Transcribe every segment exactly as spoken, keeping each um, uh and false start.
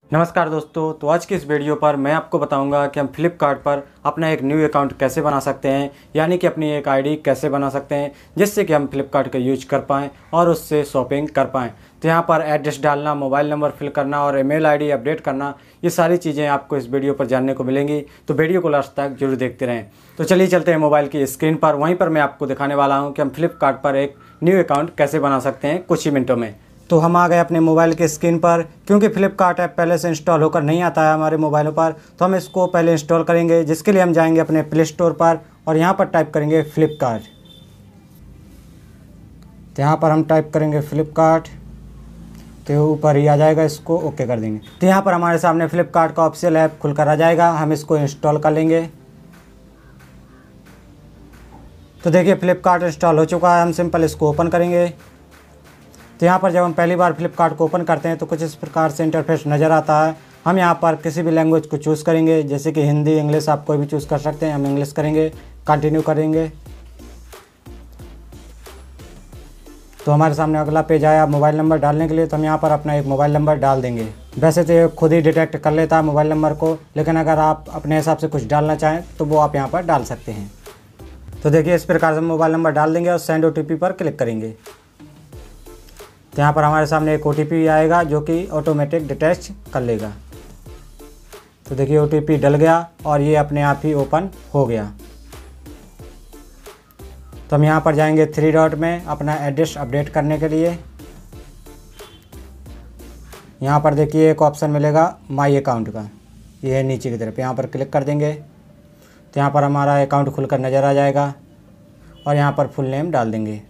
नमस्कार दोस्तों, तो आज की इस वीडियो पर मैं आपको बताऊंगा कि हम फ्लिपकार्ट पर अपना एक न्यू अकाउंट कैसे बना सकते हैं, यानी कि अपनी एक आईडी कैसे बना सकते हैं जिससे कि हम फ्लिपकार्ट का यूज कर पाएँ और उससे शॉपिंग कर पाएँ। तो यहाँ पर एड्रेस डालना, मोबाइल नंबर फिल करना और ईमेल आईडी अपडेट करना, ये सारी चीज़ें आपको इस वीडियो पर जानने को मिलेंगी। तो वीडियो को लास्ट तक जरूर देखते रहें। तो चलिए चलते हैं मोबाइल की स्क्रीन पर। वहीं पर मैं आपको दिखाने वाला हूँ कि हम फ्लिपकार्ट पर एक न्यू अकाउंट कैसे बना सकते हैं कुछ ही मिनटों में। तो हम आ गए अपने मोबाइल के स्क्रीन पर। क्योंकि फ्लिपकार्ट ऐप पहले से इंस्टॉल होकर नहीं आता है हमारे मोबाइलों पर, तो हम इसको पहले इंस्टॉल करेंगे, जिसके लिए हम जाएंगे अपने प्ले स्टोर पर और यहाँ पर टाइप करेंगे फ्लिपकार्ट। तो यहाँ पर हम टाइप करेंगे फ्लिपकार्ट, तो ऊपर ही आ जाएगा, इसको ओके कर देंगे। तो यहाँ पर हमारे सामने फ्लिपकार्ट का ऑफिशियल ऐप खुलकर आ जाएगा। हम इसको इंस्टॉल कर लेंगे। तो देखिए फ्लिपकार्ट इंस्टॉल हो चुका है। हम सिंपल इसको ओपन करेंगे। तो यहाँ पर जब हम पहली बार फ्लिपकार्ट को ओपन करते हैं तो कुछ इस प्रकार से इंटरफेस नज़र आता है। हम यहाँ पर किसी भी लैंग्वेज को चूज़ करेंगे, जैसे कि हिंदी, इंग्लिश, आप कोई भी चूज़ कर सकते हैं। हम इंग्लिश करेंगे, कंटिन्यू करेंगे। तो हमारे सामने अगला पेज आया मोबाइल नंबर डालने के लिए। तो हम यहाँ पर अपना एक मोबाइल नंबर डाल देंगे। वैसे तो ये खुद ही डिटेक्ट कर लेता है मोबाइल नंबर को, लेकिन अगर आप अपने हिसाब से कुछ डालना चाहें तो वो आप यहाँ पर डाल सकते हैं। तो देखिए इस प्रकार से मोबाइल नंबर डाल देंगे और सेंड ओ टी पी पर क्लिक करेंगे। तो यहाँ पर हमारे सामने एक ओ टी पी आएगा जो कि ऑटोमेटिक डिटेक्ट कर लेगा। तो देखिए ओ टी पी डल गया और ये अपने आप ही ओपन हो गया। तो हम यहाँ पर जाएंगे थ्री डॉट में अपना एड्रेस अपडेट करने के लिए। यहाँ पर देखिए एक ऑप्शन मिलेगा माई अकाउंट का, ये है नीचे की तरफ, यहाँ पर क्लिक कर देंगे। तो यहाँ पर हमारा अकाउंट खुलकर नज़र आ जाएगा और यहाँ पर फुल नेम डाल देंगे।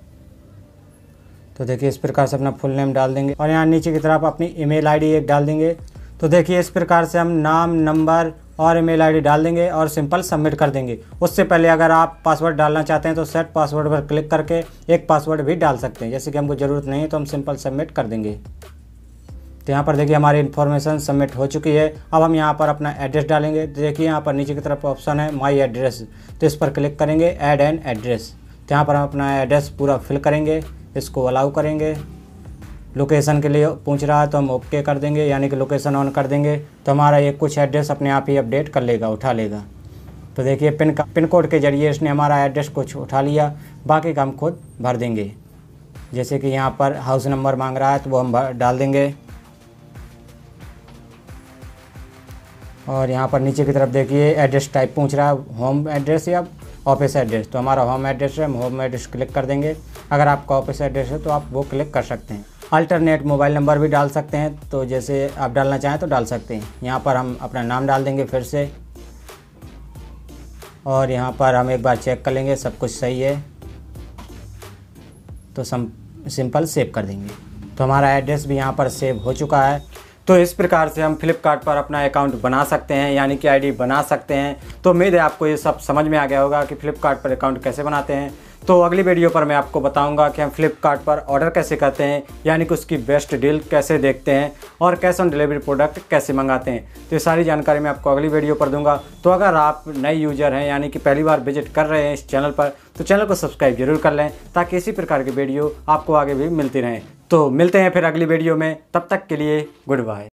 तो देखिए इस प्रकार से अपना फुल नेम डाल देंगे और यहाँ नीचे की तरफ अपनी ईमेल आईडी एक डाल देंगे। तो देखिए इस प्रकार से हम नाम, नंबर और ईमेल आईडी डाल देंगे और सिंपल सबमिट कर देंगे। उससे पहले अगर आप पासवर्ड डालना चाहते हैं तो सेट पासवर्ड पर क्लिक करके एक पासवर्ड भी डाल सकते हैं। जैसे कि हमको ज़रूरत नहीं है तो हम सिंपल सबमिट कर देंगे। तो यहाँ पर देखिए हमारी इन्फॉर्मेशन सबमिट हो चुकी है। अब हम यहाँ पर अपना एड्रेस डालेंगे। तो देखिए यहाँ पर नीचे की तरफ ऑप्शन है माई एड्रेस, तो इस पर क्लिक करेंगे, ऐड एन एड्रेस। तो यहाँ पर हम अपना एड्रेस पूरा फिल करेंगे, इसको अलाउ करेंगे। लोकेशन के लिए पूछ रहा है तो हम ओके कर देंगे, यानी कि लोकेशन ऑन कर देंगे। तो हमारा ये कुछ एड्रेस अपने आप ही अपडेट कर लेगा, उठा लेगा। तो देखिए पिन का पिन कोड के जरिए इसने हमारा एड्रेस कुछ उठा लिया। बाकी का हम खुद भर देंगे। जैसे कि यहाँ पर हाउस नंबर मांग रहा है तो वो हम डाल देंगे। और यहाँ पर नीचे की तरफ देखिए एड्रेस टाइप पूछ रहा है, होम एड्रेस या ऑफिस एड्रेस। तो हमारा होम एड्रेस है, हम होम एड्रेस क्लिक कर देंगे। अगर आपका ऑफिस एड्रेस है तो आप वो क्लिक कर सकते हैं। अल्टरनेट मोबाइल नंबर भी डाल सकते हैं, तो जैसे आप डालना चाहें तो डाल सकते हैं। यहाँ पर हम अपना नाम डाल देंगे फिर से और यहाँ पर हम एक बार चेक कर लेंगे सब कुछ सही है तो सम सिंपल सेव कर देंगे। तो हमारा एड्रेस भी यहाँ पर सेव हो चुका है। तो इस प्रकार से हम फ्लिपकार्ट पर अपना अकाउंट बना सकते हैं, यानी कि आईडी बना सकते हैं। तो उम्मीद है आपको ये सब समझ में आ गया होगा कि फ्लिपकार्ट पर अकाउंट कैसे बनाते हैं। तो अगली वीडियो पर मैं आपको बताऊंगा कि हम फ्लिपकार्ट पर ऑर्डर कैसे करते हैं, यानी कि उसकी बेस्ट डील कैसे देखते हैं और कैश ऑन डिलीवरी प्रोडक्ट कैसे मंगाते हैं। तो ये सारी जानकारी मैं आपको अगली वीडियो पर दूंगा। तो अगर आप नए यूजर हैं, यानी कि पहली बार विजिट कर रहे हैं इस चैनल पर, तो चैनल को सब्सक्राइब जरूर कर लें ताकि इसी प्रकार की वीडियो आपको आगे भी मिलती रहें। तो मिलते हैं फिर अगली वीडियो में, तब तक के लिए गुड बाय।